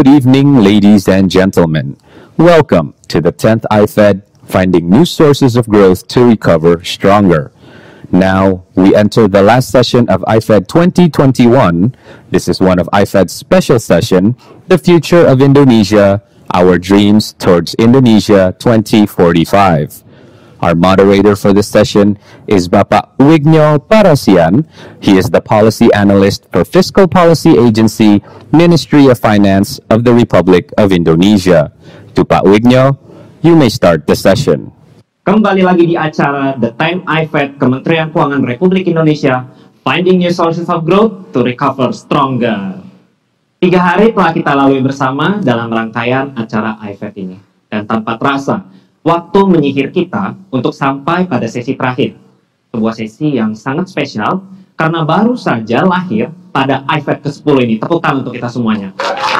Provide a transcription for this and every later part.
Good evening, ladies and gentlemen. Welcome to the 10th IFED, Finding New Sources of Growth to Recover Stronger. Now, we enter the last session of IFED 2021. This is one of IFED's special session, The Future of Indonesia, Our Dreams Towards Indonesia 2045. Our moderator for this session is Bapak Wigno Parasian. He is the Policy Analyst for Fiscal Policy Agency, Ministry of Finance of the Republic of Indonesia. To Pak Wigno, you may start the session. Kembali lagi di acara The 10th IFED Kementerian Keuangan Republik Indonesia, Finding New Sources of Growth to Recover Stronger. 3 hari telah kita lalui bersama dalam rangkaian acara IFED ini. Dan tanpa terasa, waktu menyihir kita untuk sampai pada sesi terakhir. Sebuah sesi yang sangat spesial karena baru saja lahir pada IFED ke-10 ini. Tepuk tangan untuk kita semuanya.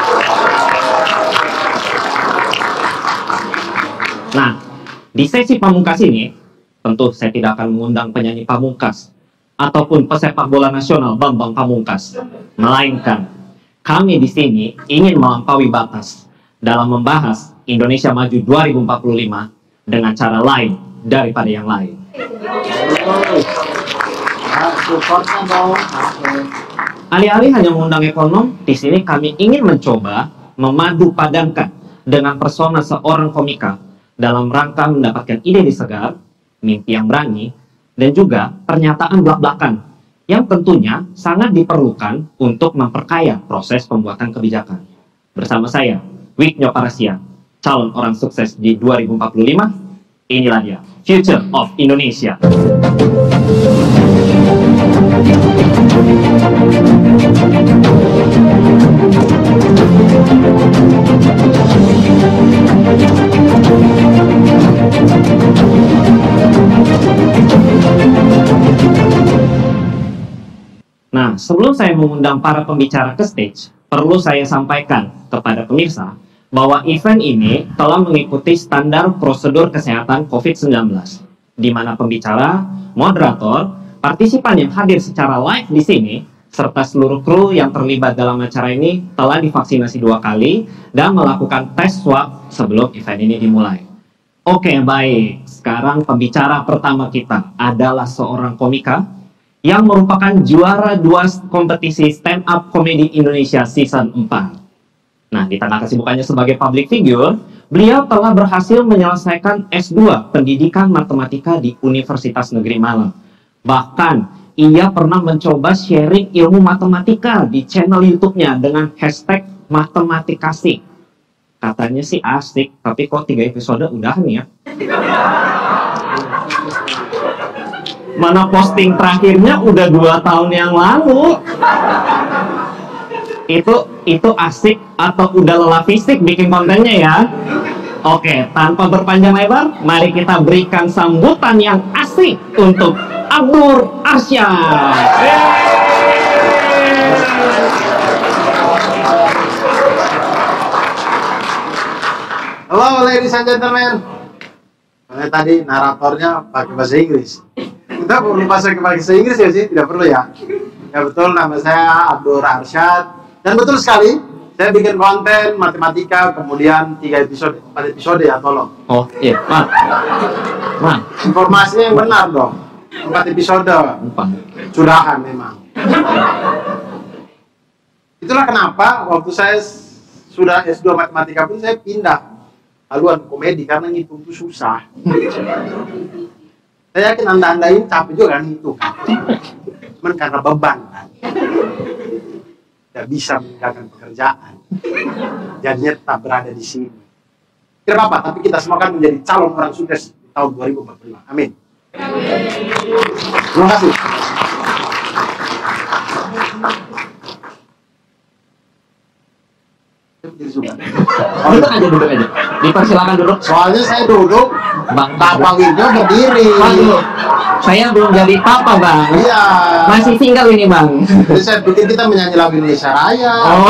Nah, di sesi pamungkas ini, tentu saya tidak akan mengundang penyanyi pamungkas ataupun pesepak bola nasional Bambang Pamungkas. Melainkan, kami di sini ingin melampaui batas dalam membahas Indonesia Maju 2045 dengan cara lain daripada yang lain. Alih-alih hanya mengundang ekonom, di sini kami ingin mencoba memadu padankan dengan persona seorang komika dalam rangka mendapatkan ide segar, mimpi yang berani, dan juga pernyataan belak-belakan yang tentunya sangat diperlukan untuk memperkaya proses pembuatan kebijakan. Bersama saya, Wigno Parasian, calon orang sukses di 2045, inilah dia, Future of Indonesia. Nah, sebelum saya mengundang para pembicara ke stage, perlu saya sampaikan kepada pemirsa bahwa event ini telah mengikuti standar prosedur kesehatan COVID-19, di mana pembicara, moderator, partisipan yang hadir secara live di sini, serta seluruh kru yang terlibat dalam acara ini telah divaksinasi 2 kali dan melakukan tes swab sebelum event ini dimulai. Oke, baik. Sekarang pembicara pertama kita adalah seorang komika yang merupakan juara 2 kompetisi Stand Up Comedy Indonesia Season 4. Nah, di tengah kesibukannya sebagai public figure, beliau telah berhasil menyelesaikan S2 Pendidikan Matematika di Universitas Negeri Malang. Bahkan, ia pernah mencoba sharing ilmu matematika di channel YouTube-nya dengan hashtag matematikasik. Katanya sih asik, tapi kok 3 episode udah nih ya. Mana posting terakhirnya udah 2 tahun yang lalu. Itu asik atau udah lelah fisik bikin kontennya ya? Oke, tanpa berpanjang lebar, mari kita berikan sambutan yang asik untuk Abdur Arsyad. Halo ladies and gentlemen. Tadi naratornya pakai bahasa Inggris. Kita perlu pakai bahasa Inggris ya sih? Tidak perlu ya? Ya betul, nama saya Abdur Arsyad. Dan betul sekali, saya bikin konten matematika, kemudian 4 episode ya, tolong. Oh iya, Man. Informasinya yang benar dong. 4 episode. Curahan memang. Itulah kenapa waktu saya sudah S2 matematika pun saya pindah haluan komedi, karena ngitung itu susah. Saya yakin anda ini capek juga kan itu. Cuman karena beban kan. Tidak bisa meninggalkan pekerjaan, jadinya tetap berada di sini. Tidak apa-apa, tapi kita semua kan menjadi calon orang sukses di tahun 2045. Amin. Terima kasih. Duduk aja. Dipersilakan duduk. Soalnya saya duduk, Bang Bapak Wigno berdiri. Saya belum jadi papa, Bang. Iya. Masih single ini, Bang. Jadi saya pikir kita menyanyi lagu Indonesia Raya. Oh.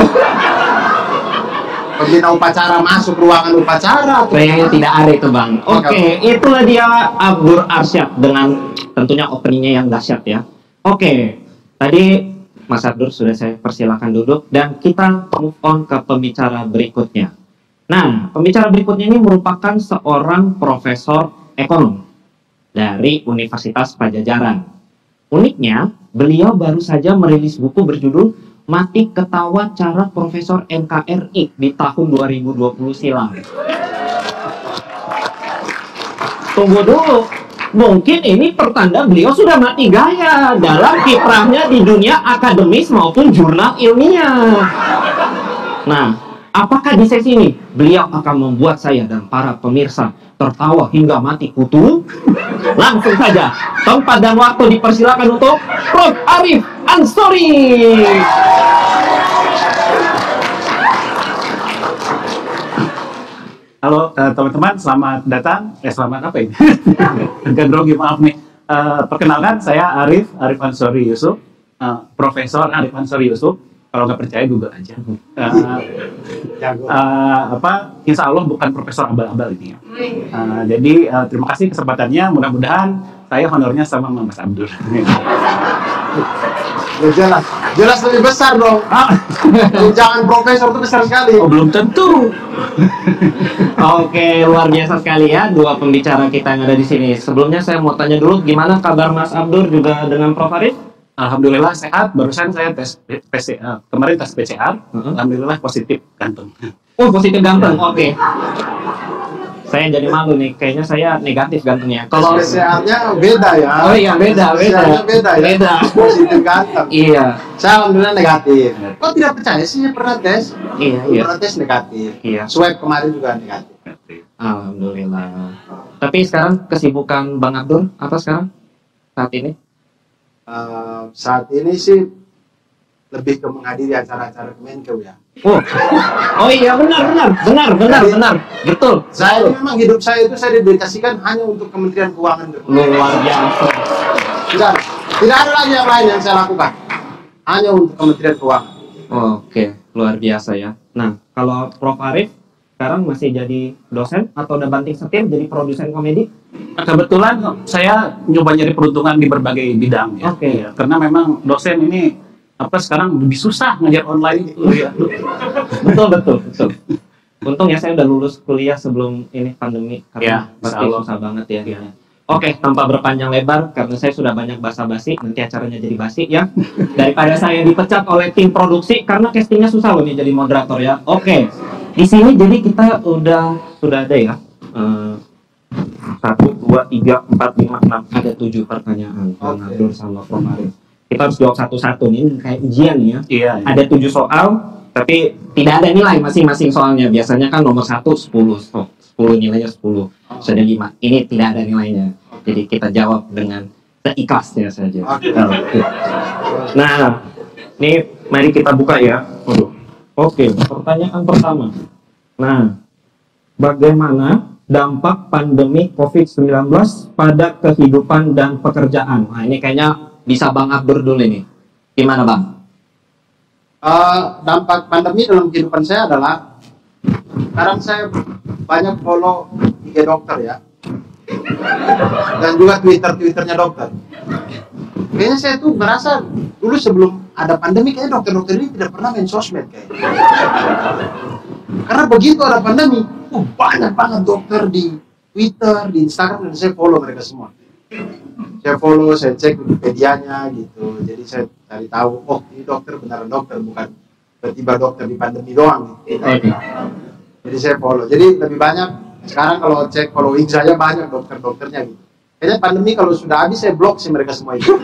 Pembina upacara masuk ruangan upacara. Kayaknya tidak ada itu, Bang. Oke, itulah dia Abdur Arsyad dengan tentunya openingnya yang dahsyat ya. Oke, tadi Mas Abdur sudah saya persilakan duduk dan kita move on ke pembicara berikutnya. Nah, pembicara berikutnya ini merupakan seorang profesor ekonom dari Universitas Pajajaran. Uniknya, beliau baru saja merilis buku berjudul Mati Ketawa Cara Profesor NKRI di tahun 2020 silam. Tunggu dulu, mungkin ini pertanda beliau sudah mati gaya dalam kiprahnya di dunia akademis maupun jurnal ilmiah. Nah, apakah di sesi ini beliau akan membuat saya dan para pemirsa tertawa hingga mati kutu? Langsung saja, tempat dan waktu dipersilakan untuk Prof. Arif Ansori. Halo teman-teman, selamat datang. Selamat apa ini? Agak grogi, maaf nih. Perkenalkan, saya Arif Ansori Yusuf, Profesor Arif Ansori Yusuf. Kalau nggak percaya Google aja. Insya Allah bukan profesor abal-abal ini. Jadi terima kasih kesempatannya. Mudah-mudahan saya honornya sama Mas Abdur. Ya, jelas lebih besar dong. Jangan profesor itu besar sekali. Oh, belum tentu. Oke, luar biasa sekali ya dua pembicara kita yang ada di sini. Sebelumnya saya mau tanya dulu, gimana kabar Mas Abdur juga dengan Prof. Arif? Alhamdulillah sehat. Barusan saya tes PCR. Kemarin tes PCR. Alhamdulillah positif ganteng. Oh, positif ganteng. Oke. Saya jadi malu nih, kayaknya saya negatif gantengnya. Kalau PCR-nya beda ya. Oh iya, beda. PCR-nya beda ya. Beda. Positif ganteng. Iya. Saya alhamdulillah negatif. Kok tidak percaya sih pernah tes? Iya. Pernah tes negatif. Iya. Swab kemarin juga negatif. Alhamdulillah. Tapi sekarang kesibukan Bang Abdur apa sekarang? Saat ini? Saat ini sih lebih ke menghadiri acara-acara Kemenkeu ya. Oh iya, benar. Betul. Saya ini memang hidup saya itu saya dedikasikan hanya untuk Kementerian Keuangan. Luar biasa. Tidak ada lagi yang lain yang saya lakukan. Hanya untuk Kementerian Keuangan. Oke, luar biasa ya. Nah, kalau Prof. Arif sekarang masih jadi dosen atau udah banting setir jadi produsen komedi? Kebetulan saya nyoba nyari peruntungan di berbagai bidang ya. Oke. Ya, karena memang dosen ini sekarang lebih susah ngajar online itu ya. Betul. Untung ya saya udah lulus kuliah sebelum ini pandemi karena Ya, pasti susah banget ya. Oke, tanpa berpanjang lebar karena saya sudah banyak basa-basi, nanti acaranya jadi basi ya. Daripada saya dipecat oleh tim produksi karena castingnya susah loh nih jadi moderator ya. Oke. Di sini jadi kita sudah ada ya. 1, 2, 3, 4, 5, 6 ada 7 pertanyaan. Bang Abdur sama Prof. Arif. Kita harus jawab satu-satu nih, ini kayak ujian ya. Iya. Ada 7 soal, tapi tidak ada nilai masing-masing soalnya. Biasanya kan nomor 1 10, 10 nilainya 10, sudah 5. Ini tidak ada nilainya. Jadi kita jawab dengan seikhlasnya saja. Nah, ini mari kita buka ya. Oke, pertanyaan pertama. Nah, bagaimana dampak pandemi COVID-19 pada kehidupan dan pekerjaan? Nah, ini kayaknya bisa Bang Abdur dulu ini. Gimana Bang? Dampak pandemi dalam kehidupan saya adalah sekarang saya banyak follow IG dokter ya, dan juga Twitternya dokter. Kayaknya saya tuh merasa dulu sebelum ada pandemi kayaknya dokter-dokter ini tidak pernah main sosmed kayaknya. Karena begitu ada pandemi, banyak banget dokter di Twitter, di Instagram, dan saya follow mereka semua. Saya follow, saya cek Wikipedia-nya gitu. Jadi saya cari tahu, oh ini dokter beneran dokter, bukan tiba-tiba dokter di pandemi doang gitu. Jadi saya follow. Jadi lebih banyak sekarang kalau cek following saya banyak dokter-dokternya gitu. Kayaknya pandemi kalau sudah habis saya blok sih mereka semua itu.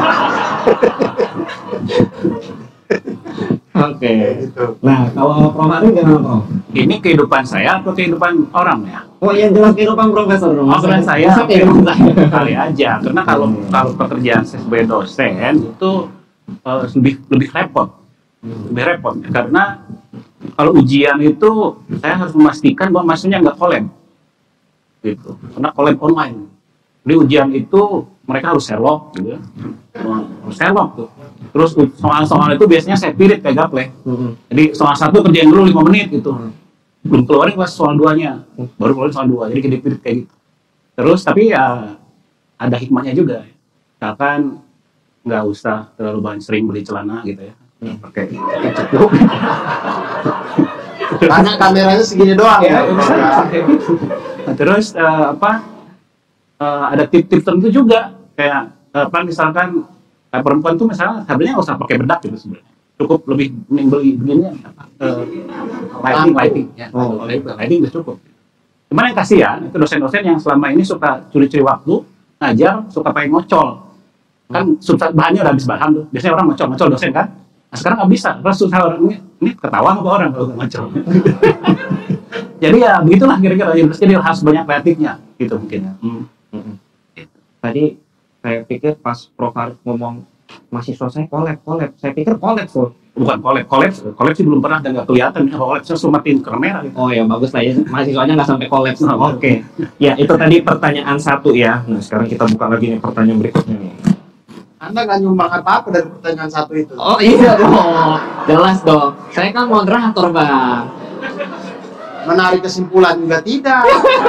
Oke. Gitu. Nah, kalau Prof. Arif gimana Prof? Ini kehidupan saya atau kehidupan orang ya? Oh iya, jelas kehidupan profesor dong. Kehidupan saya, Masa kehidupan saya? kali aja. Karena kalau pekerjaan saya sebagai dosen itu lebih repot. Lebih repot. Karena kalau ujian itu saya harus memastikan bahwa mahasiswanya nggak collab. Gitu. Karena collab online. Jadi ujian itu mereka harus selok gitu. Harus selok tuh. Terus soal-soal itu biasanya saya pirit kayak gaple. Jadi soal 1 kerjain dulu 5 menit gitu. Belum keluarin pas soal 2-nya. Baru keluarin soal 2. Jadi pirit kayak gitu. Terus tapi ya ada hikmahnya juga. Misalkan nggak usah terlalu banyak sering beli celana gitu ya. Pakai Karena kameranya segini doang ya. Nah, terus ada tip-tip tertentu juga kayak misalkan perempuan tuh misalnya sebenarnya nggak usah pakai bedak gitu sebenarnya, cukup lebih mending beli begini lighting ya. Lighting udah cukup. Cuman yang kasihan itu dosen-dosen yang selama ini suka curi-curi waktu ngajar, suka pakai ngocol kan, bahannya udah habis bahan tuh, biasanya orang ngocol dosen kan. Nah, sekarang nggak bisa, terus susah orang ini ketawa apa orang kalau ngocol. Jadi ya begitulah kira-kira, jadi harus banyak kreatifnya gitu mungkin ya. Tadi saya pikir pas Prof Arif ngomong mahasiswa saya collab, saya pikir collab tuh. Bukan collab sih belum pernah dan nggak kelihatan ya, collab saya sumatin kamera gitu. Oh ya bagus lah ya, mahasiswanya nggak sampai collab. Oke. Ya itu tadi pertanyaan 1 ya. Nah sekarang kita buka lagi nih pertanyaan berikutnya nih. Anda nggak nyumbang apa-apa dari pertanyaan 1 itu. Oh iya dong, jelas dong. Saya kan moderator bang. Menarik kesimpulan juga tidak.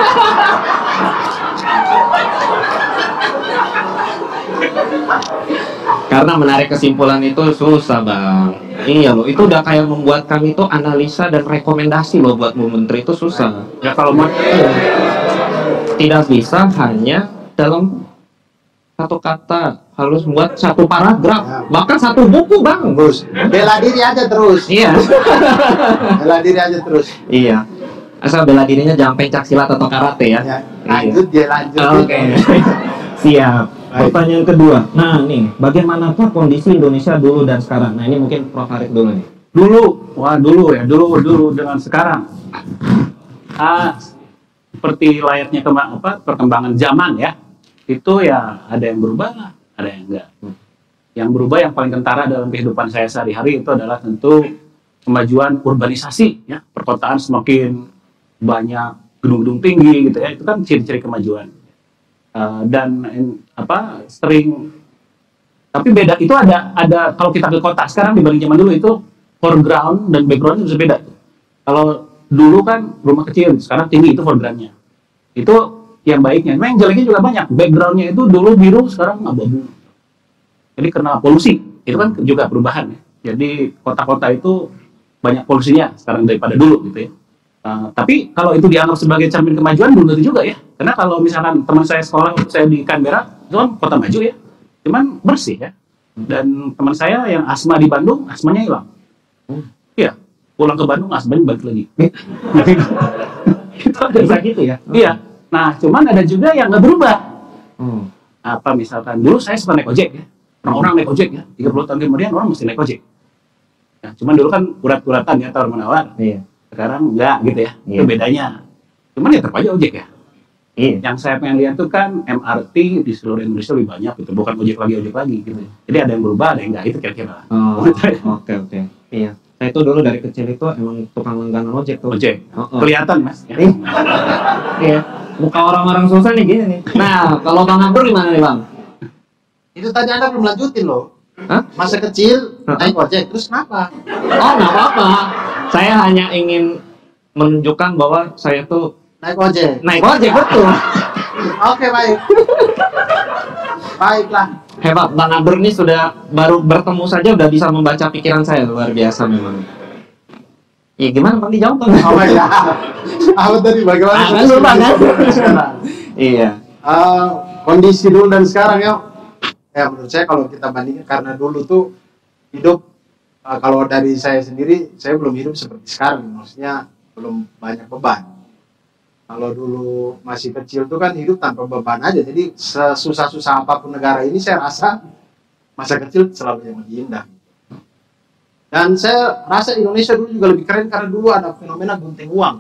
Karena menarik kesimpulan itu susah bang. Iya loh, itu udah kayak membuat kami tuh analisa dan rekomendasi loh buat Bu Menteri itu susah. Ya kalau mau Tidak bisa hanya dalam satu kata, harus buat satu paragraf, bahkan satu buku bang. Bagus. Bela diri aja terus. Iya. Bela diri aja terus. Iya. Asal bela dirinya jangan pencak silat atau karate ya. Ya, lanjut dia lanjut. Oke. Siap. Pertanyaan kedua. Nah nih, bagaimanakah kondisi Indonesia dulu dan sekarang? Nah ini mungkin Prof Arif dulu nih. Dulu dengan sekarang. Seperti layaknya perkembangan zaman ya. Itu ya ada yang berubah, ada yang enggak. Yang berubah yang paling kentara dalam kehidupan saya sehari-hari itu adalah tentu kemajuan urbanisasi ya. Perkotaan semakin banyak gedung-gedung tinggi gitu ya. Itu kan ciri-ciri kemajuan. Tapi beda itu ada kalau kita ke kota sekarang dibanding zaman dulu itu foreground dan background itu bisa beda. Kalau dulu kan rumah kecil, sekarang tinggi itu foregroundnya. Itu yang baiknya, memang yang jeleknya juga banyak. Backgroundnya itu dulu biru, sekarang abu-abu. Jadi karena polusi, itu kan juga perubahan ya. Jadi kota-kota itu banyak polusinya sekarang daripada dulu gitu ya. Tapi kalau itu dianggap sebagai cermin kemajuan belum tentu juga ya. Karena kalau misalkan teman saya sekolah, saya di Canberra, itu kan kota maju ya. Cuman bersih ya. Dan teman saya yang asma di Bandung, asmanya hilang. Iya, pulang ke Bandung asmanya balik lagi. Itu ada Bisa gitu ya? Iya. Nah, cuman ada juga yang nggak berubah. Apa misalkan dulu saya suka naik ojek ya. Orang-orang naik ojek ya. 30 tahun kemudian orang mesti naik ojek. Ya, cuman dulu kan urat-uratan ya, tawar-menawar. Iya. Sekarang enggak gitu ya. Iya. Itu bedanya. Cuman ya tetap aja ojek ya. Iya. Yang saya pengen lihat tuh kan MRT di seluruh Indonesia lebih banyak gitu. Bukan ojek lagi gitu. Jadi ada yang berubah, ada yang enggak. Itu kira-kira. Oke. Iya. Saya itu dulu dari kecil itu emang tukang langganan ojek tuh. Ojek. Oh. Kelihatan Mas. Ya. Iya. Muka orang-orang susah nih gini nih. Nah, kalau Bang Abdur gimana nih Bang? Itu tadi Anda belum lanjutin loh. Hah? Masa kecil naik ojek, terus kenapa? Oh, nggak apa-apa. Saya hanya ingin menunjukkan bahwa saya tuh Naik ojek. naik ojek betul. Oke, baik. Baiklah. Hebat, Bang Abdur ini sudah baru bertemu saja udah bisa membaca pikiran saya, luar biasa memang. Iya gimana Bang dijawab Bang? Oh my God. Apa tadi bagaimana? Betul banget. Sekarang. Iya. Kondisi dulu dan sekarang ya. Ya menurut saya kalau kita bandingkan karena dulu tuh hidup kalau dari saya sendiri saya belum hidup seperti sekarang, maksudnya belum banyak beban. Kalau dulu masih kecil tuh kan hidup tanpa beban aja, jadi sesusah-susah apapun negara ini saya rasa masa kecil selalu yang lebih indah. Dan saya rasa Indonesia dulu juga lebih keren karena dulu ada fenomena gunting uang.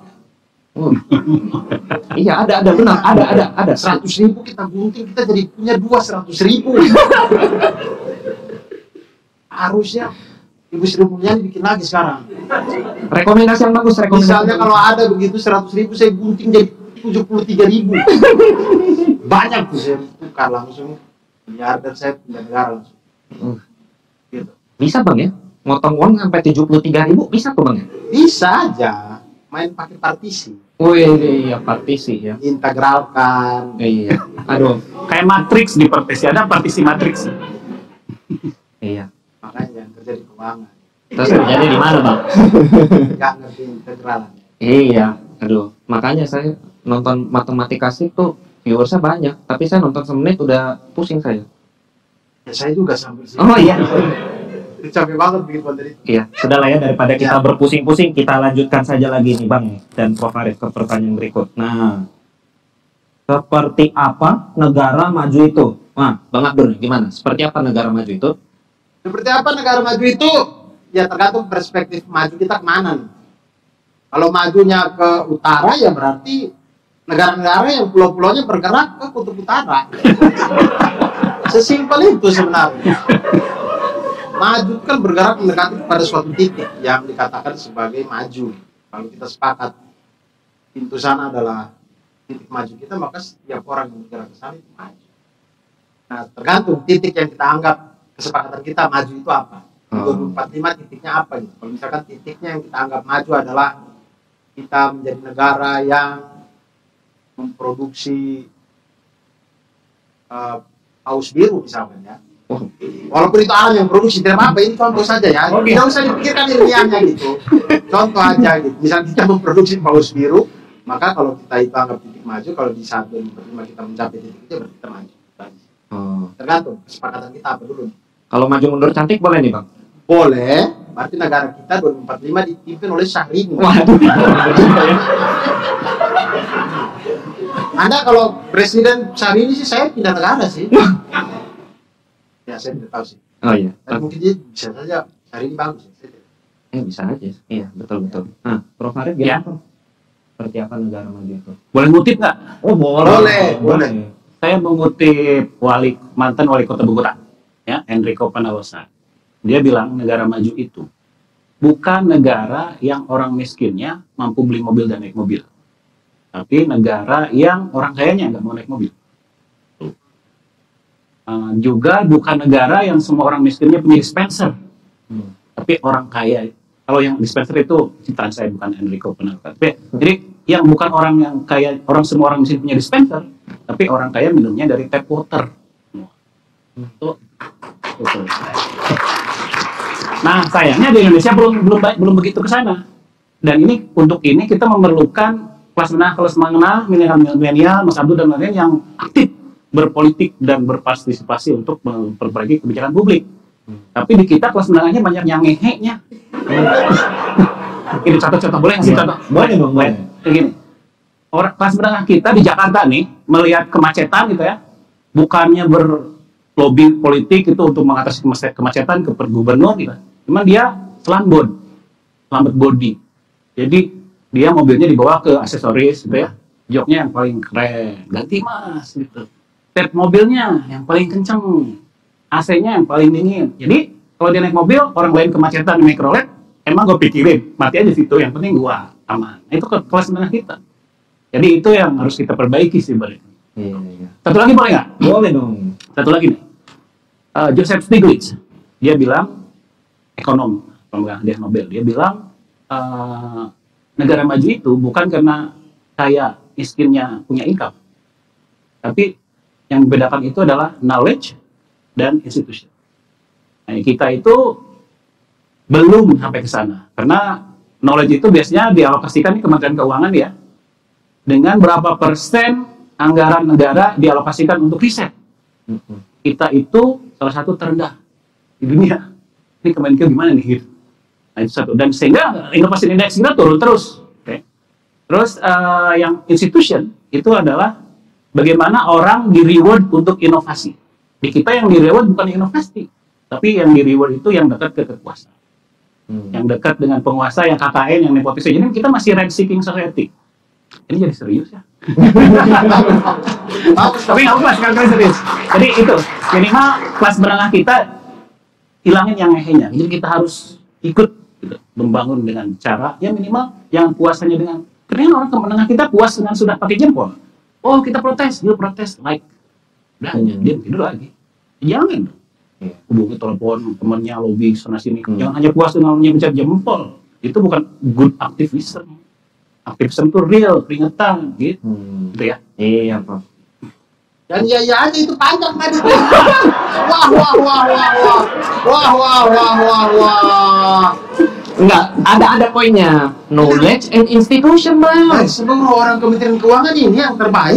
Iya ada benar, ada. 100.000 kita gunting, kita jadi punya 200.000. Harusnya Ibu Sri Mulyani bikin lagi sekarang. Rekomendasi yang bagus, rekomendasi. Misalnya kalau ada begitu 100.000 saya gunting jadi 73.000. Banyak tuh saya tukar langsung miliarder, saya pindah negara langsung. Gitu. Bisa Bang ya? Motong uang sampai 73.000 bisa tuh Bang ya? Bisa aja, main pakai partisi. Wih, iya partisi ya. Integralkan. Iya. Aduh. Kayak matriks di partisi, ada partisi matriks. Iya. Makanya jangan kerja di keuangan. Terus kerjanya di mana, Bang? Nggak ngerti integralan. Iya, aduh. Makanya saya nonton matematika sih tuh viewersnya banyak, tapi saya nonton semenit udah pusing saya. Ya saya juga sampai sini. Oh iya. Itu capek banget bikin konten itu. Iya, sudahlah ya, daripada kita berpusing-pusing, kita lanjutkan saja lagi nih Bang dan Prof Arif ke pertanyaan berikut. Nah, seperti apa negara maju itu? Nah, Bang Abdur, gimana? Seperti apa negara maju itu? Seperti apa negara maju itu? Ya tergantung perspektif maju kita kemana nih. Kalau majunya ke utara ya berarti negara-negara yang pulau-pulaunya bergerak ke kutub utara. Sesimpel itu sebenarnya. Maju kan bergerak mendekati pada suatu titik yang dikatakan sebagai maju. Kalau kita sepakat pintu sana adalah titik maju kita, maka setiap orang yang bergerak ke sana itu maju. Nah, tergantung titik yang kita anggap kesepakatan kita maju itu apa. 2045 titiknya apa gitu. Kalau misalkan titiknya yang kita anggap maju adalah kita menjadi negara yang memproduksi paus biru misalkan ya. Walaupun itu alam yang produksi tidak apa-apa, ini contoh saja ya. Tidak usah dipikirkan ilmiahnya gitu. Contoh aja gitu. Misalnya kita memproduksi paus biru, maka kalau kita itu anggap titik maju, kalau di saat 2045 kita mencapai titik itu berarti kita maju. Tergantung kesepakatan kita apa dulu. Kalau maju mundur cantik boleh nih Bang? Boleh, berarti negara kita 2045 dipimpin oleh Syahrini. Waduh. Anda kalau presiden Syahrini sih saya pindah negara sih. Ya saya tidak tahu sih. Oh iya. Tapi mungkin dia bisa saja Syahrini bagus. Bisa aja. Iya, betul. Nah, Prof Arif gimana? Seperti apa negara maju itu? Boleh ngutip nggak? Oh, Boleh. Saya mengutip mantan wali kota Bogota, ya, Enrico Penalosa. Dia bilang negara maju itu bukan negara yang orang miskinnya mampu beli mobil dan naik mobil, tapi negara yang orang kayanya nggak mau naik mobil. Juga bukan negara yang semua orang miskinnya punya dispenser, tapi orang kaya. Kalau yang dispenser itu ciptaan saya, bukan Enrico Penalosa. Jadi yang bukan orang yang kaya, semua orang miskin punya dispenser, tapi orang kaya minumnya dari tap water. Itu. Nah, sayangnya di Indonesia belum begitu ke sana. Dan untuk ini kita memerlukan kelas menengah, milenial, Mas Abdul dan lain-lain yang aktif berpolitik dan berpartisipasi untuk memperbaiki kebijakan publik. Tapi di kita kelas menengahnya banyak yang ngeheknya. Ini contoh-contoh, boleh ngasih contoh? Boleh dong, boleh. Begini, orang kelas menengah kita di Jakarta nih melihat kemacetan gitu ya, bukannya berlobby politik itu untuk mengatasi kemacetan ke gubernur gitu, cuman dia lambat body. Jadi dia mobilnya dibawa ke aksesoris gitu ya, joknya yang paling keren, ganti mas gitu, tap mobilnya yang paling kenceng, AC-nya yang paling dingin. Jadi kalau dia naik mobil, orang lain kemacetan di mikrolet, emang gue pikirin, mati aja situ, yang penting gua aman. Nah, itu kelas menengah kita. Jadi itu yang harus kita perbaiki sih, Bang. Iya. Satu lagi boleh nggak? Boleh dong. Satu lagi nih. Joseph Stiglitz, dia bilang, ekonom, dia Nobel, dia bilang negara maju itu bukan karena kaya miskinnya punya income, tapi yang membedakan itu adalah knowledge dan institution. Nah, kita itu belum sampai ke sana, karena knowledge itu biasanya dialokasikan di Kementerian Keuangan ya, dengan berapa persen anggaran negara dialokasikan untuk riset. Kita itu salah satu terendah di dunia. Ini Kemenkeu gimana nih? Gitu. Nah, itu satu. Dan sehingga inovasi indeks kita turun terus. Okay. Terus yang institution itu adalah bagaimana orang di reward untuk inovasi. Di kita yang di reward bukan inovasi, tapi yang di reward itu yang dekat ke kekuasaan. Yang dekat dengan penguasa, yang KKN, yang nepotisme. Jadi kita masih rent seeking society. Ini jadi serius ya. Tapi nggak apa-apa, sekali-kali serius. Jadi itu, minimal kelas menengah kita hilangin yang ngehenya. Jadi kita harus ikut gitu, membangun dengan cara, ya minimal yang puasannya dengan, karena orang ke menengah kita puas dengan sudah pakai jempol. Oh kita protes, dia protes, like. Udah, dia tidur lagi. Jangan dong. Hubungi telepon temannya, lobby sana sini. Jangan hanya puas dengan mencet jempol. Itu bukan good activism. Aktivism itu real, peringatan, gitu. Gitu ya. Iya, Prof. Dan iya aja itu panjang tadi. Wah. Enggak, ada poinnya. Knowledge and institution, Bang. Dari seluruh orang Kementerian Keuangan ini yang terbaik.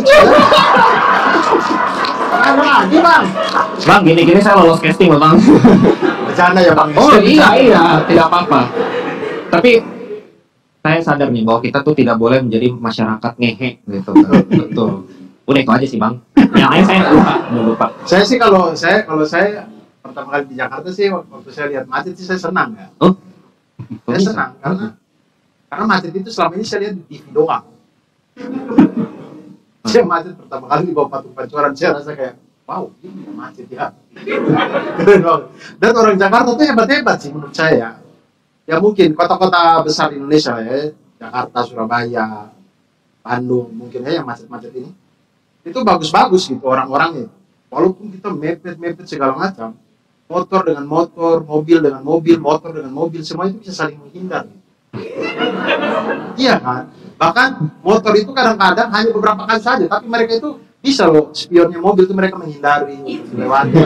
Ada lagi, Bang. Bang, gini-gini saya lolos casting loh, Bang. Bercanda ya, Bang. Oh iya, tidak apa-apa. Tapi saya sadar nih bahwa kita tuh tidak boleh menjadi masyarakat ngehe gitu. Betul. Udah itu aja sih, Bang. Yang lain saya lupa. Saya sih kalau saya pertama kali di Jakarta sih waktu saya lihat macet sih saya senang ya. Oh. Saya senang karena macet itu selama ini saya lihat di TV doang. Saya macet pertama kali di bawah patung Pancoran, saya rasa kayak wow, ini macet ya. Dan orang Jakarta tuh hebat-hebat sih menurut saya. Ya mungkin kota-kota besar di Indonesia ya, Jakarta, Surabaya, Bandung, mungkin ya yang macet-macet ini. Itu bagus-bagus gitu orang-orangnya. Walaupun kita mepet segala macam, motor dengan motor, mobil dengan mobil, motor dengan mobil, semua itu bisa saling menghindar. Iya kan? Bahkan motor itu kadang-kadang hanya beberapa kali saja, tapi mereka itu bisa loh, spionnya mobil itu mereka menghindari, melewati.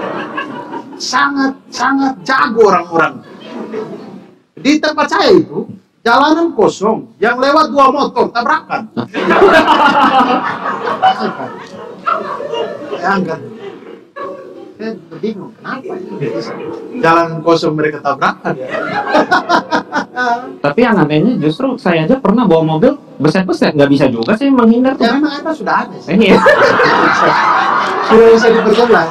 Sangat jago orang-orang. Di tempat saya itu, jalanan kosong, yang lewat 2 motor, tabrakan. Saya bingung, kenapa ya? Jalanan kosong mereka tabrakan ya? Tapi yang anehnya justru saya aja pernah bawa mobil beset-beset, nggak bisa juga sih menghindar tuh. Ya memang Anda sudah ada sih. Iya. Sudah bisa diperjelas.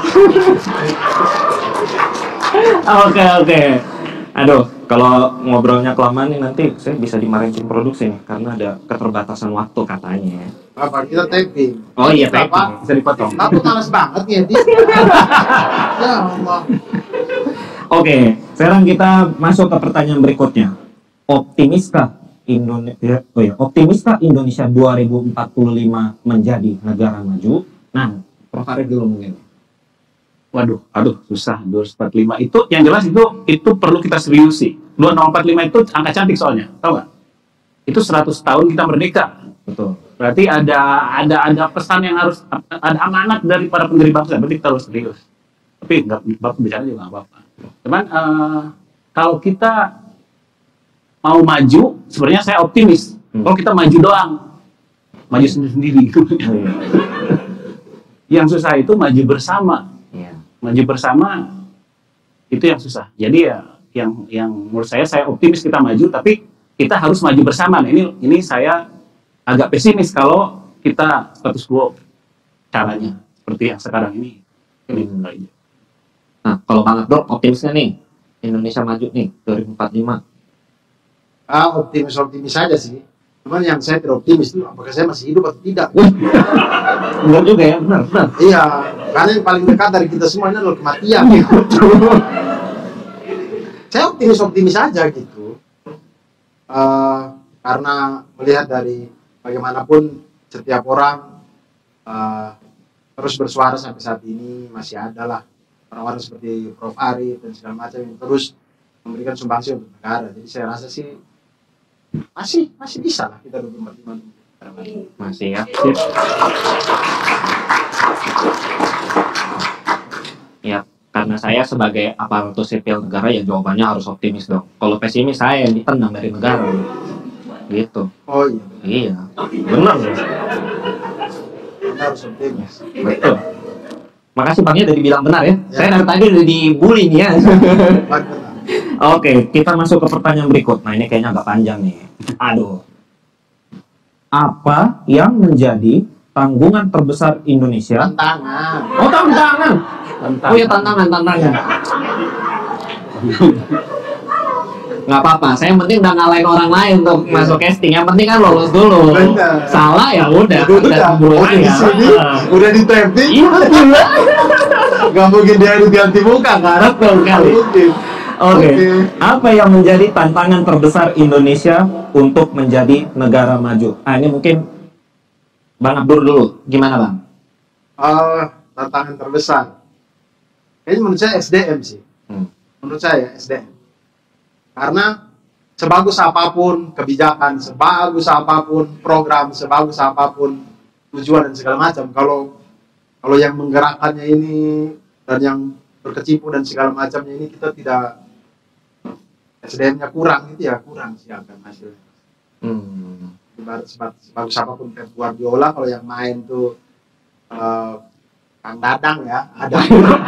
Oke. Aduh, kalau ngobrolnya kelamaan nih nanti saya bisa dimarahin tim produksi nih karena ada keterbatasan waktu katanya. Apa kita taping? Oh iya, Apa? taping. Bisa dipotong. Aku malas banget nih, Edi. Ya Allah. Oke, sekarang kita masuk ke pertanyaan berikutnya. Optimiskah Indonesia 2045 menjadi negara maju? Nah, Prof. Arif dulu mungkin. Waduh, susah. 245 itu yang jelas itu perlu kita serius sih. 2045 itu angka cantik soalnya, tahu nggak? Itu 100 tahun kita merdeka. Betul. Berarti ada pesan yang harus, ada amanat dari para pendiri bangsa. Berarti kita harus serius. Tapi Bapak bicara juga nggak apa-apa. Cuman kalau kita mau maju, sebenarnya saya optimis. Kalau kita maju doang, maju sendiri-sendiri. Yang susah itu maju bersama. Maju bersama itu yang susah. Jadi ya yang menurut saya optimis kita maju, tapi kita harus maju bersama. Nah, ini saya agak pesimis kalau kita status quo caranya seperti yang sekarang ini. Nah, kalau Bang Abdul optimisnya nih Indonesia maju nih 2045. Optimis saja sih. Cuman yang saya tidak optimis itu apakah saya masih hidup atau tidak. Benar juga ya, benar. Iya, karena yang paling dekat dari kita semua ini adalah kematian. Saya optimis aja gitu. Karena melihat dari bagaimanapun setiap orang terus bersuara sampai saat ini, masih ada lah orang-orang seperti Prof. Arif dan segala macam yang terus memberikan sumbangsi untuk negara. Jadi saya rasa sih masih bisa lah kita 2045. Masih ya. Ya, karena saya sebagai aparatur sipil negara ya jawabannya harus optimis dong. Kalau pesimis saya yang ditendang dari negara. Gitu. Oh iya. Iya. Benar ya. Kita harus optimis. Betul. Makasih Bangnya udah dibilang benar ya. Saya dari tadi udah dibully nih ya. Oke, kita masuk ke pertanyaan berikut. Nah, ini kayaknya agak panjang nih. Aduh. Apa yang menjadi tanggungan terbesar Indonesia? Tantangan. Oh, tantangan. Oh ya, tantangan. Nggak apa-apa, saya yang penting udah ngalahin orang lain untuk masuk casting. Yang penting kan lolos dulu. Benar. Salah ya udah. Di sini udah di tapping. Iya, betul. Gak mungkin dia ganti muka kan? Betul kali. Mungkin. Oke. Apa yang menjadi tantangan terbesar Indonesia untuk menjadi negara maju? Ah, ini mungkin Bang Abdur dulu. Gimana Bang? Tantangan terbesar. Kayaknya menurut saya SDM sih. Menurut saya SDM. Karena sebagus apapun kebijakan, sebagus apapun program, sebagus apapun tujuan dan segala macam, kalau Kalau yang menggerakkannya ini dan yang berkecimpung dan segala macamnya ini kita tidak, SDM-nya kurang gitu ya, kurang sih akan hasilnya. Sebagus apapun Pep Guardiola, kalau yang main tuh Kang Dadang ya, ada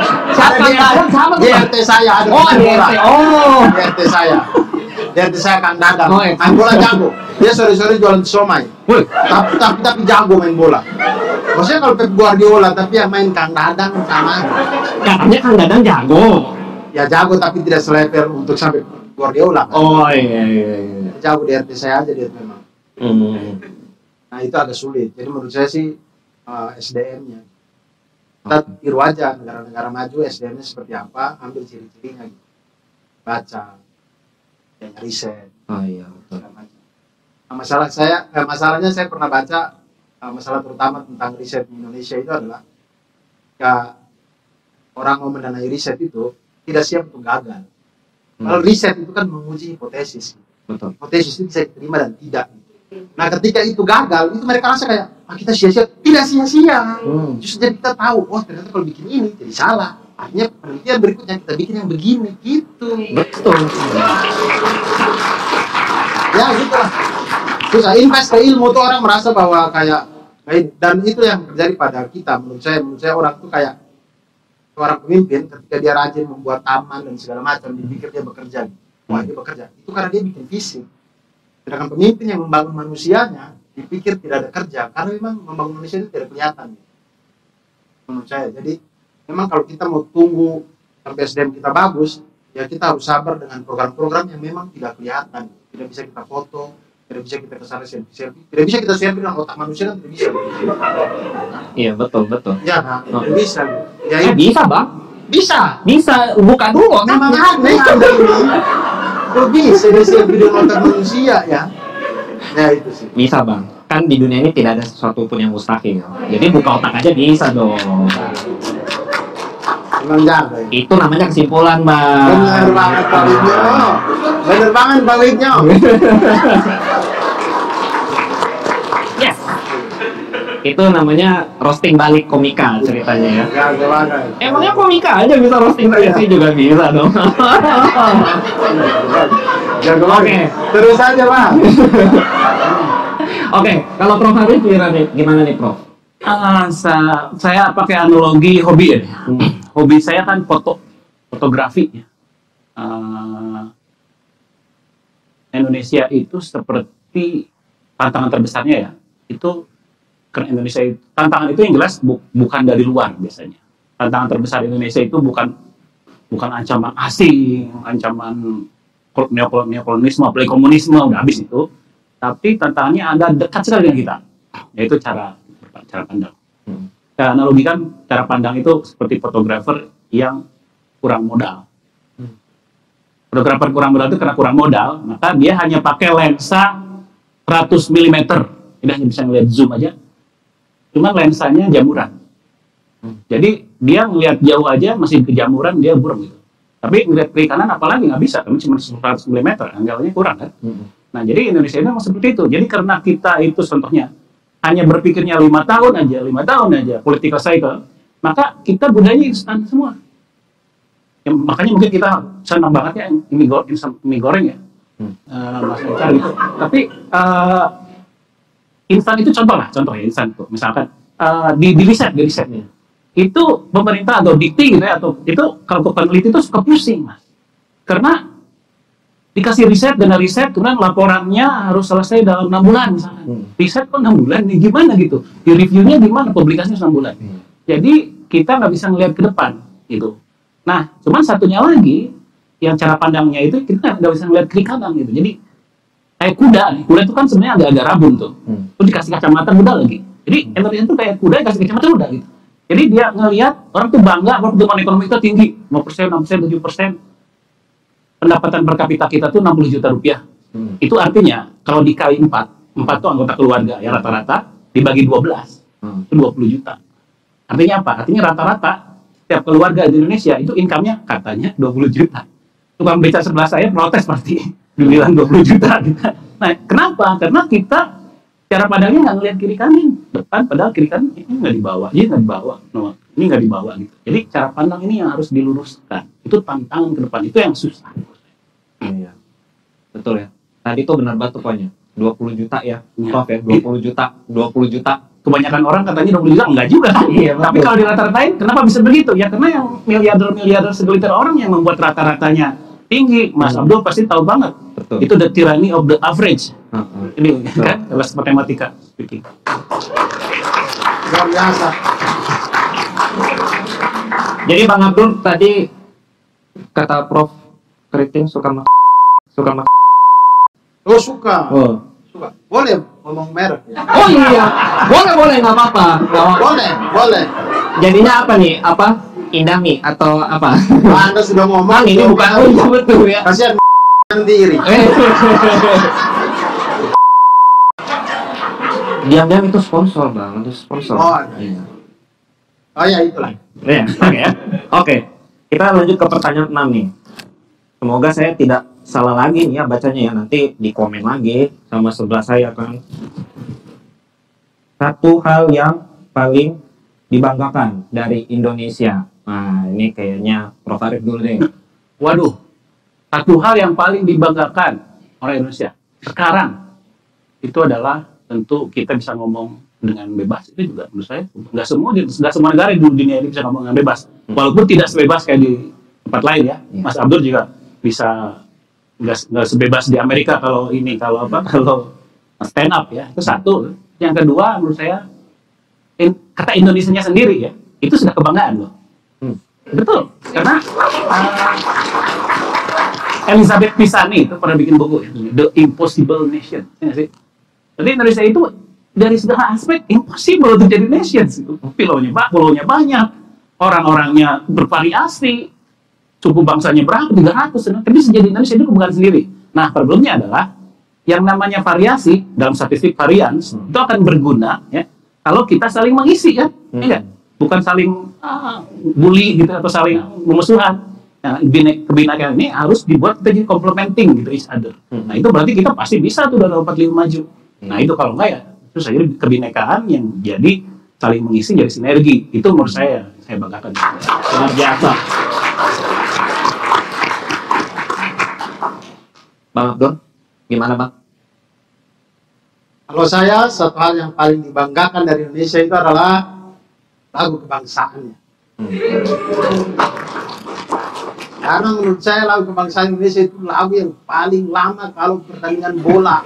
di RT saya ada main bola. Di RT saya. Di RT saya Kang Dadang. Main bola jago. Dia sore-sore jualan somai. Tapi jago main bola. Maksudnya kalau Pep Guardiola tapi yang main Kang Dadang sama. Katanya Kang Dadang jago. Ya jago tapi tidak selevel untuk sampai Guardiola. Kan? Iya. Jago di RT saya aja dia memang. Nah itu agak sulit. Jadi menurut saya sih SDM-nya. Kita tiru aja negara-negara maju SDM-nya seperti apa, ambil ciri-cirinya gitu. Baca, ya riset. Iya. Nah, masalahnya saya pernah baca masalah terutama tentang riset di Indonesia itu adalah ya, orang mau mendanai riset itu tidak siap untuk gagal. Kalau riset itu kan menguji hipotesis. Betul. Hipotesis itu bisa diterima dan tidak. Nah ketika itu gagal, itu mereka rasa kayak kita sia-sia. Tidak sia-sia. Justru jadi kita tahu, oh ternyata kalau bikin ini jadi salah. Artinya penelitian berikutnya kita bikin yang begini, gitu. Betul. Ya gitu lah. Terus invest ke ilmu tuh orang merasa bahwa kayak, dan itu yang terjadi pada kita. Menurut saya orang tuh kayak orang pemimpin ketika dia rajin membuat taman dan segala macam, dipikir dia bekerja. Wah dia bekerja. Itu karena dia bikin visi. Sedangkan pemimpin yang membangun manusianya dipikir tidak ada kerja, karena memang membangun manusia itu tidak kelihatan. Menurut saya. Jadi memang kalau kita mau tunggu sampai SDM kita bagus, ya kita harus sabar dengan program-program yang memang tidak kelihatan. Tidak bisa kita foto, tidak bisa kita kesana selfie, tidak bisa kita selfie dengan otak manusia kan tidak bisa. Iya betul. Ya nah, tidak bisa. Ya Bisa bang. Bisa. Buka dulu. Memang ada ini. Kok bisa dia selfie dengan otak manusia ya? Ya itu sih. Bisa bang. Kan di dunia ini tidak ada sesuatu pun yang mustahil. Jadi buka otak aja bisa dong. Memang jago ya. Itu namanya kesimpulan bang. Benar banget Pak Widyo. Benar banget Pak Widyo. Yes. Itu namanya roasting balik komika ceritanya ya. Jago banget. Emangnya komika aja bisa roasting saya juga bisa dong. Jago banget. Terus aja Pak. Oke, kalau Prof Harif gimana nih Prof? Saya pakai analogi hobi ya. Hobi saya kan fotografi. Indonesia itu seperti tantangan terbesarnya ya. Itu karena Indonesia itu, tantangan itu yang jelas bukan dari luar biasanya. Tantangan terbesar Indonesia itu bukan ancaman asing, ancaman neokolonialisme, apalagi komunisme udah habis itu. Tapi tantangannya ada dekat sekali dengan kita, yaitu cara pandang. Saya analogikan cara pandang itu seperti fotografer yang kurang modal. Fotografer kurang modal itu karena kurang modal, maka dia hanya pakai lensa 100 mm. Dia hanya bisa ngelihat zoom aja. Cuman lensanya jamuran. Jadi dia ngelihat jauh aja masih kejamuran, dia buram gitu. Tapi ngelihat kiri kanan apalagi nggak bisa, karena cuma 100 mm, anggapnya kurang kan. Nah jadi Indonesia itu memang seperti itu. Jadi karena kita itu contohnya hanya berpikirnya 5 tahun aja political cycle, maka kita budayanya instan semua. Ya, makanya mungkin kita senang banget ya mie goreng ya, Mas Eca gitu. Tapi instan itu contoh ya instan tuh. Misalkan di riset itu pemerintah atau dikti gitu ya, atau itu kalau peneliti itu suka pusing mas, karena dikasih riset, dana riset, kemudian laporannya harus selesai dalam 6 bulan misalnya. Riset kok 6 bulan nih, gimana gitu? Di reviewnya gimana? Publikasinya 6 bulan. Jadi kita nggak bisa ngelihat ke depan gitu. Nah, cuman satunya lagi yang cara pandangnya itu kita nggak bisa ngelihat kiri kanan gitu. Jadi kayak kuda itu kan sebenarnya agak rabun tuh. Terus dikasih kacamata kuda lagi. Jadi Indonesia itu kayak kuda dikasih kacamata kuda gitu. Jadi dia ngelihat orang tuh bangga pertumbuhan ekonomi kita tinggi, 5%, 6%, 7%. Pendapatan per kapita kita tuh 60 juta rupiah. Itu artinya kalau dikali 4 tuh anggota keluarga ya rata-rata dibagi 12 itu 20 juta. Artinya apa? Artinya rata-rata setiap keluarga di Indonesia itu income-nya katanya 20 juta. Tukang beca sebelah saya protes pasti dibilang 20 juta. Nah, kenapa? Karena kita cara pandangnya nggak ngelihat kiri kanan depan, padahal kiri kanan ini nggak dibawa, ini nggak dibawa, no, ini nggak dibawa gitu. Jadi cara pandang ini yang harus diluruskan. Itu tantangan ke depan, itu yang susah. Iya. Betul ya. Tadi tuh benar banget tuh poinnya. 20 juta ya. Iya. Prof ya, 20 juta. Kebanyakan orang katanya 20 juta, enggak juga kan? Iya, Tapi betul. kalau dirata-ratain, kenapa bisa begitu? Ya karena yang miliarder segelintir orang yang membuat rata-ratanya tinggi. Mas Abdul pasti tahu banget. Betul. Itu the tyranny of the average. Heeh. Ini kan kelas matematika speaking. Luar biasa. Jadi Bang Abdul tadi kata Prof Keriting suka mak. Oh, suka. Oh. Suka. Boleh ngomong merek. Oh iya. Boleh nggak apa-apa. Boleh. Jadinya apa nih? Apa? Indomie atau apa? Nah, Anda sudah ngomong. Bang, ini bukan iya betul ya. Kasihan sendiri. Diam-diam itu sponsor Bang, itu sponsor. Oh, iya. Oh ya, itulah. Iya, oke ya. Oke. Kita lanjut ke pertanyaan 6 nih. Semoga saya tidak salah lagi nih ya bacanya ya, nanti di komen lagi sama sebelah saya kan. Satu hal yang paling dibanggakan dari Indonesia. Nah, ini kayaknya Prof Arif dulu deh. Waduh, satu hal yang paling dibanggakan oleh Indonesia sekarang itu adalah tentu kita bisa ngomong dengan bebas. Itu juga menurut saya nggak semua negara di dunia ini bisa ngomong dengan bebas. Walaupun tidak sebebas kayak di tempat lain ya. Mas Abdur juga bisa nggak sebebas di Amerika kalau stand up ya. Itu satu. Yang kedua menurut saya kata Indonesianya sendiri ya, itu sudah kebanggaan loh. Betul, karena Elizabeth Pisani itu pernah bikin buku ya, The Impossible Nation, ya nggak sih? Jadi Indonesia itu dari segala aspek impossible untuk jadi nation. Pulaunya banyak, orang-orangnya bervariasi, suku bangsanya berapa, 300, tapi bisa jadi Indonesia itu kebanggaan sendiri. Nah, problemnya adalah yang namanya variasi dalam statistik varians itu akan berguna ya kalau kita saling mengisi ya, enggak? Bukan saling bully gitu atau saling memusuhan. Nah, kebinekaan ini harus dibuat kita jadi complementing gitu each other. Nah, itu berarti kita pasti bisa tuh dalam 45 maju. Nah, itu kalau enggak ya terus aja kebinekaan yang jadi saling mengisi jadi sinergi. Itu menurut saya banggakan. Luar biasa. Bang Abdul, gimana Bang? Kalau saya, satu hal yang paling dibanggakan dari Indonesia itu adalah lagu kebangsaannya. Karena menurut saya lagu kebangsaan Indonesia itu lagu yang paling lama kalau pertandingan bola.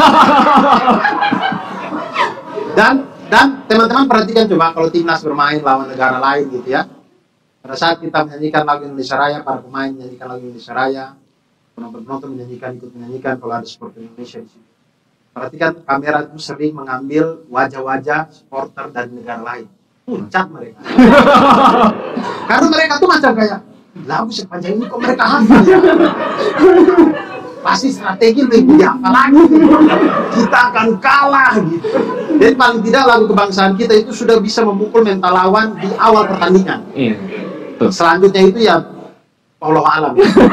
Dan teman-teman perhatikan coba kalau timnas bermain lawan negara lain gitu ya. Pada saat kita menyanyikan lagu Indonesia Raya, para pemain menyanyikan lagu Indonesia Raya, penonton ikut menyanyikan kalau ada supporter Indonesia di situ. Perhatikan kamera itu sering mengambil wajah-wajah supporter dari negara lain. Puncak mereka. Karena mereka tuh macam kayak lagu sepanjang ini kok mereka hafal ya. Pasti strategi lebih apa lagi gitu. Kita akan kalah gitu. Jadi paling tidak lagu kebangsaan kita itu sudah bisa memukul mental lawan di awal pertandingan. Iya. Tuh. Selanjutnya itu ya Allah alam.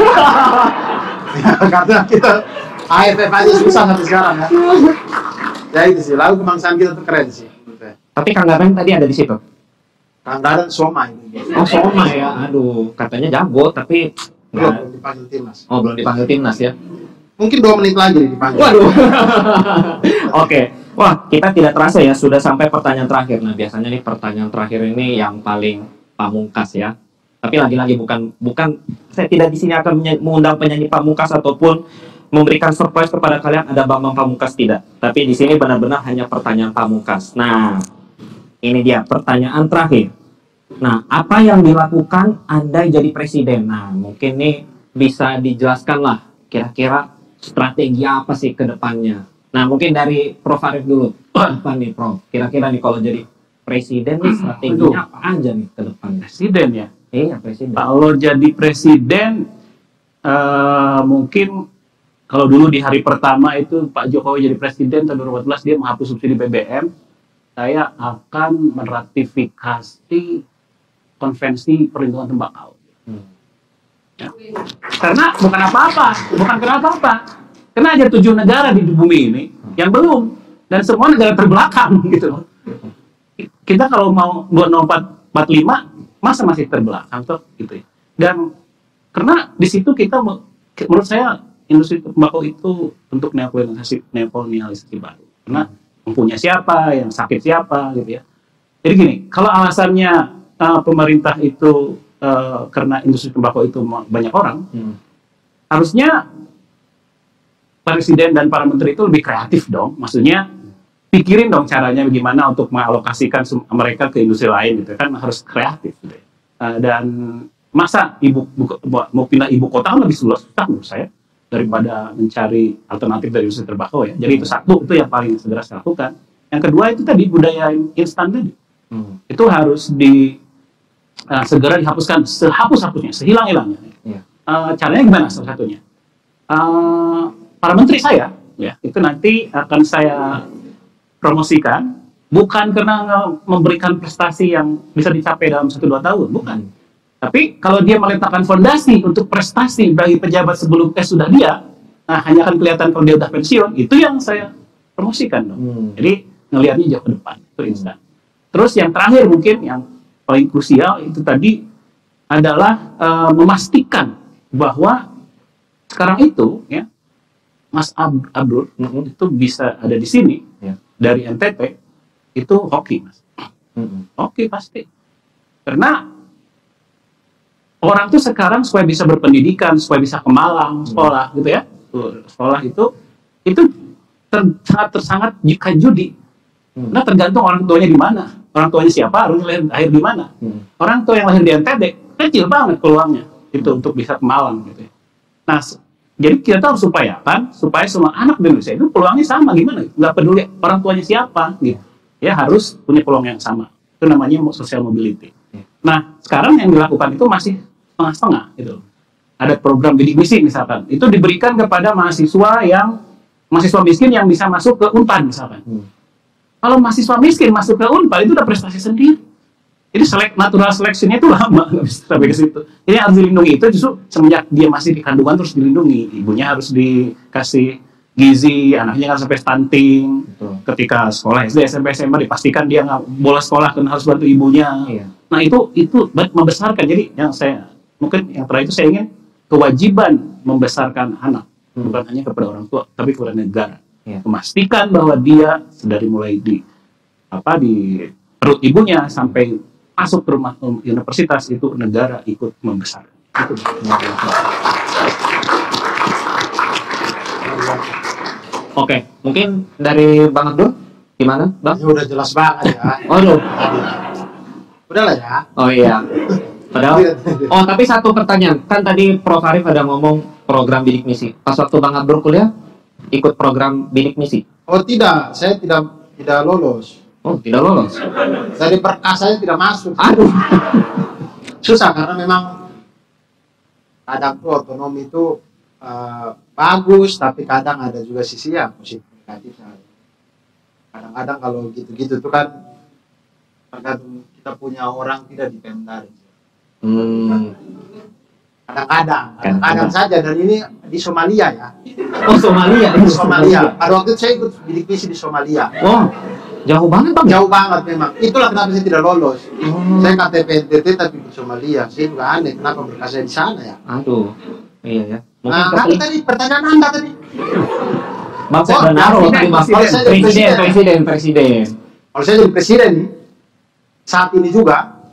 Ya, karena kita AFF aja susah sampai sekarang ya. Ya itu sih, lagu kebangsaan kita tuh keren sih. Tapi Kang Dadang tadi ada di situ. Kang Dadang somai. Oh, Soma ya. Aduh, katanya jago tapi Belum dipanggil timnas. Oh, belum dipanggil timnas ya. Mungkin 2 menit lagi dipanggil. Waduh. Oke. Wah, kita tidak terasa ya sudah sampai pertanyaan terakhir. Nah, biasanya nih pertanyaan terakhir ini yang paling pamungkas ya. Tapi lagi-lagi bukan saya tidak di sini akan mengundang penyanyi pamungkas ataupun memberikan surprise kepada kalian ada Bambang Pamungkas, tidak. Tapi di sini benar-benar hanya pertanyaan pamungkas. Nah, ini dia pertanyaan terakhir. Nah, apa yang dilakukan andai jadi presiden? Nah, mungkin nih bisa dijelaskan lah kira-kira strategi apa sih ke depannya. Nah, mungkin dari Prof Arif dulu. Apa nih Prof? Kira-kira nih kalau jadi presiden nih strateginya apa aja nih ke depannya? Presiden ya? Iya, presiden. Kalau jadi presiden mungkin kalau dulu di hari pertama itu Pak Jokowi jadi presiden tahun 2014 dia menghapus subsidi BBM, saya akan meratifikasi konvensi perlindungan tembakau. Ya. Karena bukan kenapa-apa, karena ada 7 negara di bumi ini yang belum. dan semua negara terbelakang gitu loh. Kita kalau mau 2045 masa masih terbelakang tuh gitu ya. Dan karena di situ kita menurut saya industri tembakau itu untuk neokolonialisasi baru. Karena mempunyai siapa, yang sakit siapa gitu ya. Jadi gini, kalau alasannya pemerintah itu karena industri tembakau itu banyak orang, harusnya presiden dan para menteri itu lebih kreatif dong. Maksudnya pikirin dong caranya bagaimana untuk mengalokasikan mereka ke industri lain gitu kan, harus kreatif gitu ya. Dan masa mau pindah ibu kota kan lebih susah menurut saya daripada mencari alternatif dari industri tembakau ya. Jadi itu satu, itu yang paling segera saya lakukan. Yang kedua itu tadi budaya instan tadi. Itu harus segera dihapuskan sehapus-hapusnya, sehilang-hilangnya. Caranya gimana salah satunya? Para menteri saya, ya, itu nanti akan saya promosikan, bukan karena memberikan prestasi yang bisa dicapai dalam 1-2 tahun, bukan. Tapi kalau dia meletakkan fondasi untuk prestasi bagi pejabat sebelum sudah dia, nah hanya akan kelihatan kalau dia udah pensiun, itu yang saya promosikan dong. Jadi ngelihatnya jauh ke depan, itu instan. Terus yang terakhir mungkin yang paling krusial itu tadi adalah memastikan bahwa sekarang itu ya Mas Abdul itu bisa ada di sini dari NTT itu hoki Mas. Hoki pasti. Karena orang tuh sekarang supaya bisa berpendidikan, supaya bisa ke Malang, sekolah gitu ya. Sekolah itu sangat jika judi. Nah tergantung orang tuanya di mana. Orang tuanya siapa, harus lahir di mana. Orang tua yang lahir di NTT kecil banget peluangnya itu untuk bisa ke Malang gitu ya. Nah, jadi kita harus upayakan supaya semua anak di Indonesia itu peluangnya sama gimana? Nggak peduli orang tuanya siapa gitu. Ya harus punya peluang yang sama. Itu namanya social mobility. Nah, sekarang yang dilakukan itu masih setengah-setengah gitu. Ada program bidik misi misalkan. Itu diberikan kepada mahasiswa miskin yang bisa masuk ke Unpad misalkan. Kalau mahasiswa miskin masuk ke Unpad itu udah prestasi sendiri. Jadi natural selection-nya itu lama, nggak bisa sampai ke situ. Jadi harus dilindungi itu justru semenjak dia masih di kandungan terus dilindungi. Ibunya harus dikasih gizi, anaknya kan sampai stunting. Ketika sekolah SD, SMP, SMA dipastikan dia nggak bolos sekolah karena harus bantu ibunya. Nah itu membesarkan. Jadi yang terakhir itu saya ingin kewajiban membesarkan anak, bukan hanya kepada orang tua, tapi kepada negara. Memastikan bahwa dia dari mulai di perut ibunya sampai masuk ke rumah universitas itu negara ikut membesarkan. Itu. Oke, mungkin dari Bang Abdul gimana, Bang? Ya udah jelas banget ya. Udah lah ya. Oh iya. Padahal, tapi satu pertanyaan. Kan tadi Prof. Arif ada ngomong program bidik misi. Pas waktu Bang Abdul kuliah, ikut program bidik misi? Oh tidak, saya tidak lolos. Oh, tidak lolos? Dari perkasa saya tidak masuk. Aduh. Susah karena memang kadang tuh otonomi itu bagus, tapi kadang ada juga sisi yang positif negatifnya. Kadang-kadang kalau gitu-gitu tuh kan tergantung kita punya orang tidak dipendari. Kadang-kadang saja, dan ini di Somalia ya. Oh, Somalia. Di Somalia. Pada waktu itu saya ikut bidik misi di Somalia. Oh, jauh banget Bang. Jauh banget memang. Itulah kenapa saya tidak lolos. Saya KTP NTT tapi di Somalia. Saya juga aneh kenapa berkas saya di sana ya. Aduh. Iya ya. Nah, tadi pertanyaan Anda tadi. Bang, saya udah naruh tadi Bang. Presiden. Kalau saya jadi presiden saat ini juga,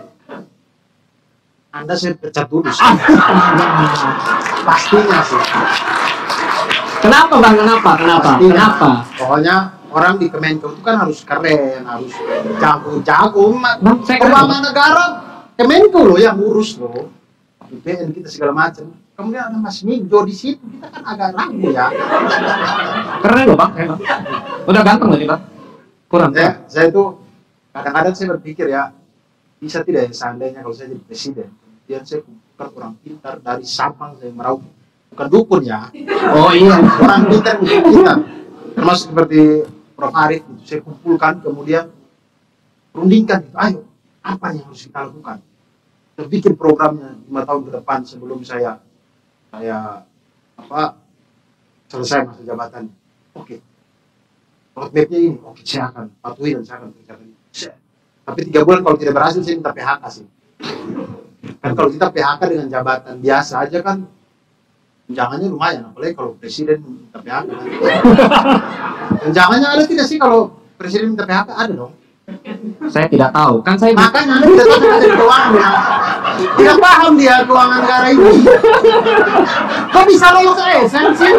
Anda saya pecat dulu sih. Pastinya sih. Kenapa Bang? Kenapa? Pokoknya orang di Kemenko itu kan harus keren, harus jago-jago. Bang, saya Keuangan negara Kemenko loh yang ngurus loh. BPN kita segala macam. Kemudian ada Mas Mijo di situ, kita kan agak ragu ya. Keren loh Bang. Udah ganteng loh nih Bang. Kurang. Saya itu kadang-kadang saya berpikir ya, bisa tidak ya seandainya kalau saya jadi presiden, kemudian saya kumpulkan orang pintar dari Sabang saya Merauke, bukan dukun ya. Oh iya. Orang pintar termasuk seperti Prof. Arif itu saya kumpulkan, kemudian rundingkan itu, ayo apa yang harus kita lakukan, kita bikin programnya 5 tahun ke depan sebelum saya selesai masa jabatan. Oke, roadmap-nya ini, oke saya akan patuhi dan saya akan kerjakan ini. Tapi 3 bulan kalau tidak berhasil saya minta PHK sih. Kan kalau kita PHK dengan jabatan biasa aja kan jangannya lumayan, apalagi kalau presiden minta PHK. Dan jangannya ada tidak sih kalau presiden minta PHK? Ada dong. Saya tidak tahu, kan saya Makanya Anda tidak tahu ada keuangan ya. Tidak paham dia keuangan negara ini. Kok bisa lolos ASN sih?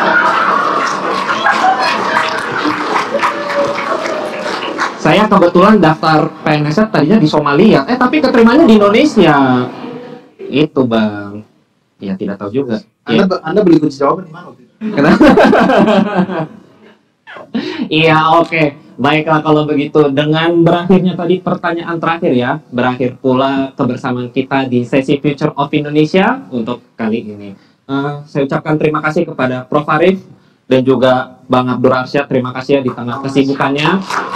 Saya kebetulan daftar PNS tadinya di Somalia, tapi keterimanya di Indonesia. Itu Bang. Ya tidak tahu juga. Anda beli kunci jawaban di mana waktu itu? Iya, oke. Baiklah kalau begitu. Dengan berakhirnya tadi pertanyaan terakhir ya, berakhir pula kebersamaan kita di sesi Future of Indonesia untuk kali ini. Saya ucapkan terima kasih kepada Prof. Arif dan juga Bang Abdur Arsyad. Terima kasih ya di tengah kesibukannya.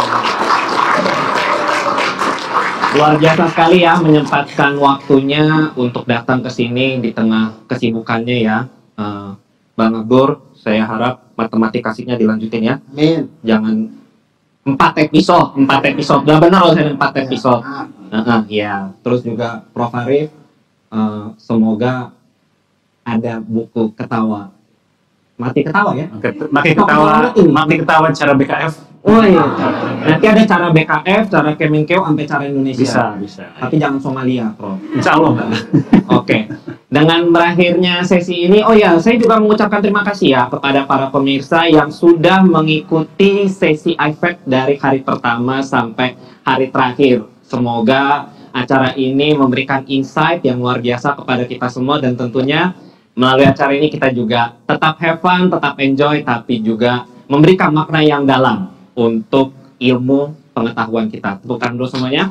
Luar biasa sekali ya menyempatkan waktunya untuk datang ke sini di tengah kesibukannya ya. Bang Abdur, saya harap matematikasinya dilanjutin ya. Amin. Jangan 4 episode. Gak benar loh saya 4 episode. Ya, terus juga Prof. Arif, semoga ada buku ketawa. Mati ketawa ya? Mati ketawa cara BKF. Oh iya. Nanti ada cara BKF, cara Kemenkeu, sampai cara Indonesia. Bisa. Tapi jangan Somalia, Prof. Insya Allah. Oke. Dengan berakhirnya sesi ini, oh ya, saya juga mengucapkan terima kasih ya kepada para pemirsa yang sudah mengikuti sesi IFED dari hari pertama sampai hari terakhir. Semoga acara ini memberikan insight yang luar biasa kepada kita semua dan tentunya melalui acara ini kita juga tetap have fun, tetap enjoy, tapi juga memberikan makna yang dalam untuk ilmu pengetahuan kita. Tepukan dulu semuanya.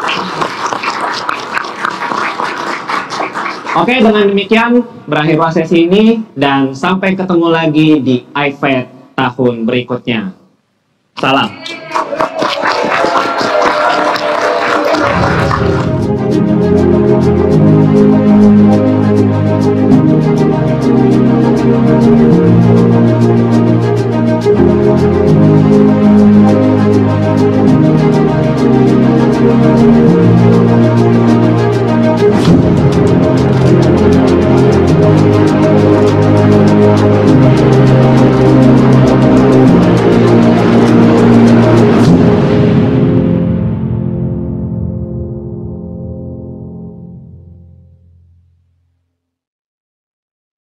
Oke, dengan demikian berakhirlah sesi ini dan sampai ketemu lagi di IFED tahun berikutnya. Salam.